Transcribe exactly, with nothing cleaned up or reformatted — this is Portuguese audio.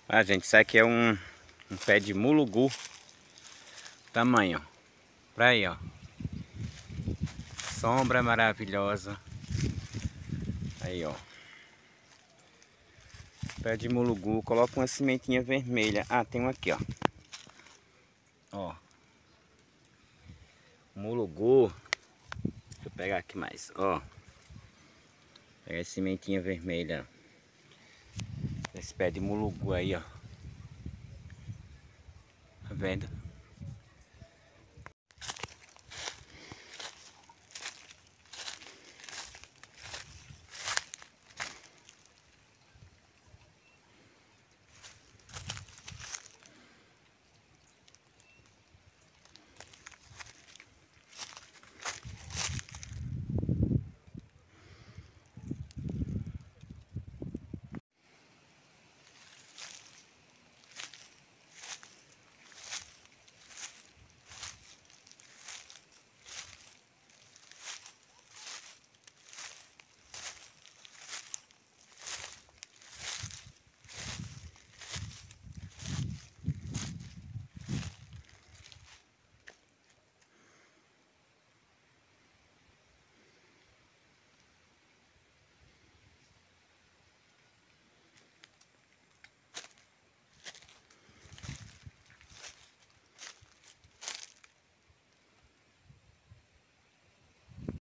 Ah, gente, isso aqui é um, um pé de mulugu. Tamanho, ó. Pra aí, ó. Sombra maravilhosa. Aí, ó. Pé de mulugu. Coloca uma sementinha vermelha. Ah, tem um aqui, ó. Ó. Mulugu. Deixa eu pegar aqui mais, ó. Pega a sementinha vermelha. Esse pé de mulugu aí, ó. Tá vendo?